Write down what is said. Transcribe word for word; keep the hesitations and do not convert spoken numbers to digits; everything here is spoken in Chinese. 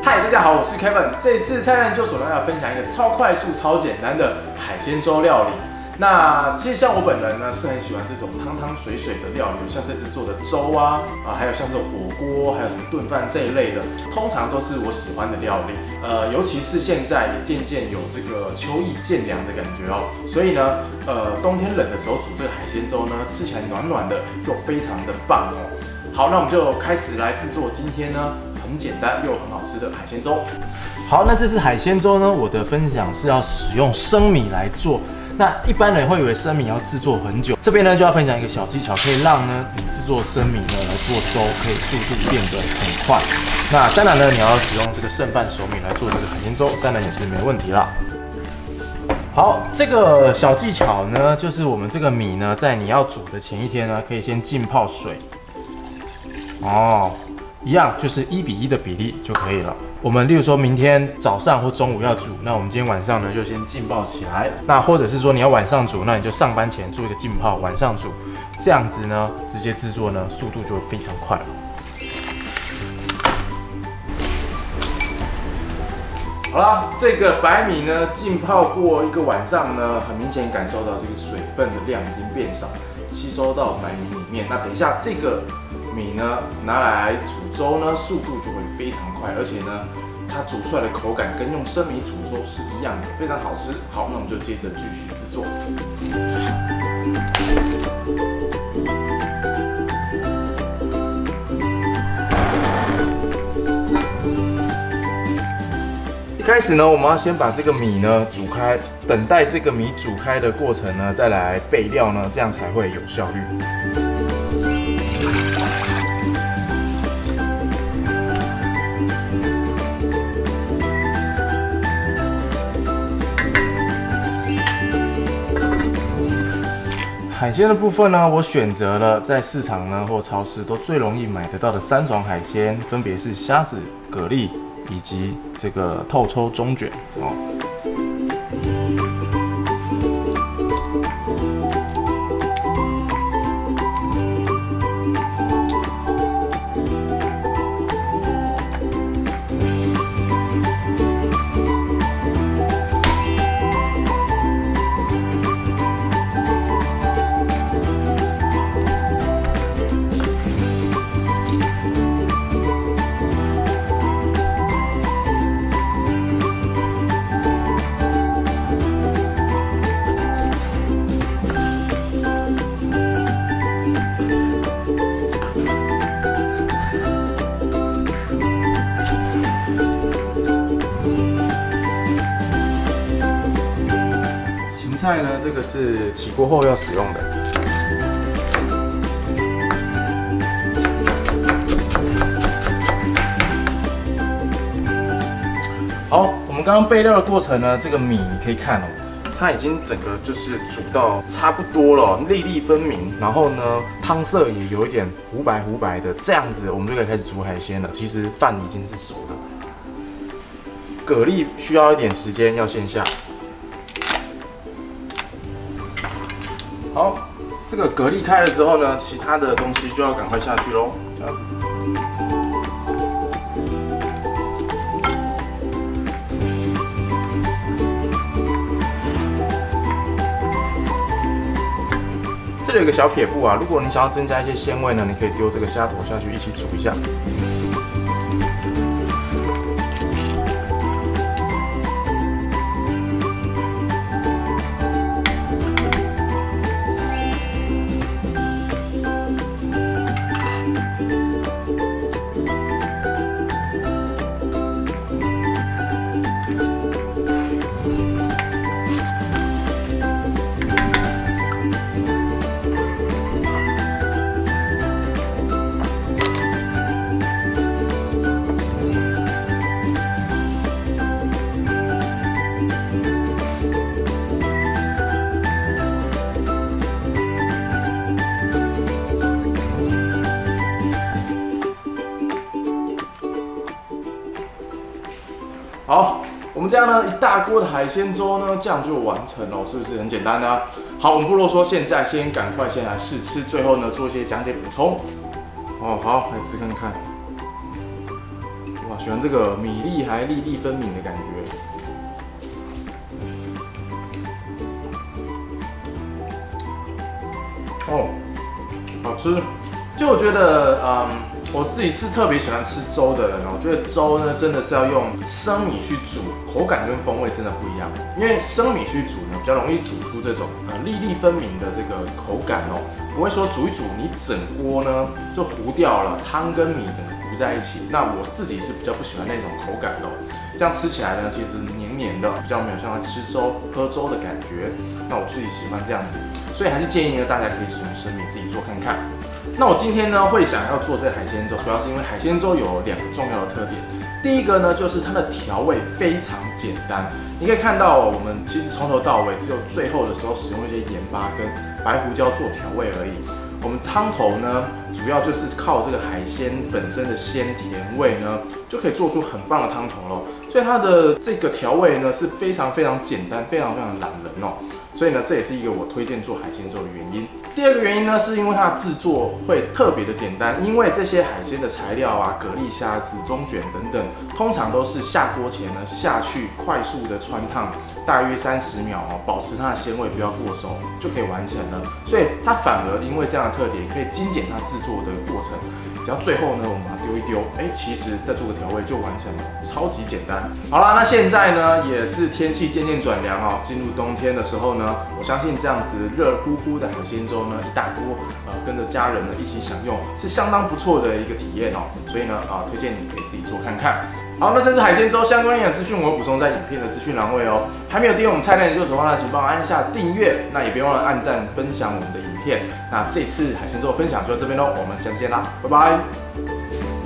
嗨，大家好，我是 Kevin。这次菜单研究所呢要分享一个超快速、超简单的海鲜粥料理。那其实像我本人呢是很喜欢这种汤汤水水的料理，像这次做的粥啊，啊还有像这种火锅，还有什么炖饭这一类的，通常都是我喜欢的料理。呃，尤其是现在也渐渐有这个秋意渐凉的感觉哦，所以呢，呃，冬天冷的时候煮这个海鲜粥呢，吃起来暖暖的，又非常的棒哦。好，那我们就开始来制作今天呢很简单又很好吃的海鲜粥。好，那这次海鲜粥呢，我的分享是要使用生米来做。那一般人会以为生米要制作很久，这边呢就要分享一个小技巧，可以让呢你制作生米呢来做粥，可以速度变得很快。那当然呢，你要使用这个剩饭熟米来做这个海鲜粥，当然也是没问题啦。好，这个小技巧呢，就是我们这个米呢，在你要煮的前一天呢，可以先浸泡水。哦。一样就是一比一的比例就可以了。我们例如说明天早上或中午要煮，那我们今天晚上呢就先浸泡起来。那或者是说你要晚上煮，那你就上班前做一个浸泡，晚上煮，这样子呢直接制作呢速度就会非常快了。好啦，这个白米呢浸泡过一个晚上呢，很明显感受到这个水分的量已经变少，吸收到白米里面。那等一下这个米呢拿来煮粥呢，速度就会非常快，而且呢，它煮出来的口感跟用生米煮粥是一样的，非常好吃。好，那我们就接着继续制作。一开始呢，我们要先把这个米呢煮开，等待这个米煮开的过程呢，再来备料呢，这样才会有效率。海鲜的部分呢，我选择了在市场呢或超市都最容易买得到的三种海鲜，分别是虾子、蛤蜊以及这个透抽中卷哦。菜呢，这个是起锅后要使用的。好，我们刚刚备料的过程呢，这个米你可以看哦，它已经整个就是煮到差不多了，粒粒分明，然后呢，汤色也有一点糊白糊白的，这样子我们就可以开始煮海鲜了。其实饭已经是熟的，蛤蜊需要一点时间要先下。好，这个蛤蜊开了之后呢，其他的东西就要赶快下去喽，这样子。这里有个小撇步啊，如果你想要增加一些鲜味呢，你可以丢这个虾头下去一起煮一下。好，我们这样呢，一大锅的海鲜粥呢，这样就完成了，是不是很简单呢？好，我们不啰嗦，现在先赶快先来试吃，最后呢做一些讲解补充。哦，好，来吃看看。 哇，喜欢这个米粒还粒粒分明的感觉。哦，好吃。就我觉得，嗯，我自己是特别喜欢吃粥的人哦。我觉得粥呢，真的是要用生米去煮，口感跟风味真的不一样。因为生米去煮呢，比较容易煮出这种呃粒粒分明的这个口感哦，不会说煮一煮你整锅呢就糊掉了，汤跟米整个糊在一起。那我自己是比较不喜欢那种口感的哦。这样吃起来呢，其实黏黏的，比较没有像在吃粥、喝粥的感觉。那我自己喜欢这样子，所以还是建议呢，大家可以使用生米自己做看看。那我今天呢会想要做这个海鲜粥，主要是因为海鲜粥有两个重要的特点。第一个呢，就是它的调味非常简单。你可以看到，我们其实从头到尾只有最后的时候使用一些盐巴跟白胡椒做调味而已。我们汤头呢，主要就是靠这个海鲜本身的鲜甜味呢，就可以做出很棒的汤头咯。所以它的这个调味呢是非常非常简单，非常非常懒人哦。所以呢，这也是一个我推荐做海鲜粥的原因。第二个原因呢，是因为它的制作会特别的简单，因为这些海鲜的材料啊，蛤蜊、虾子、中卷等等，通常都是下锅前呢下去快速的汆烫，大约三十秒哦，保持它的鲜味不要过熟，就可以完成了。所以它反而因为这样的特点，可以精简它制作的过程。只要最后呢，我们把它丢一丢，哎，其实再做个调味就完成了，超级简单。好啦，那现在呢也是天气渐渐转凉哦，进入冬天的时候呢，我相信这样子热乎乎的海鲜粥呢，一大锅，呃，跟着家人呢一起享用，是相当不错的一个体验哦。所以呢，啊、呃，推荐你可以自己做看看。好，那这次海鲜粥相关营养资讯，我会补充在影片的资讯栏位哦。还没有订阅我们菜单研究所的话呢，请帮我按下订阅，那也别忘了按赞分享我们的影片。那这次海鲜粥分享就到这边喽，我们下次见啦，拜拜。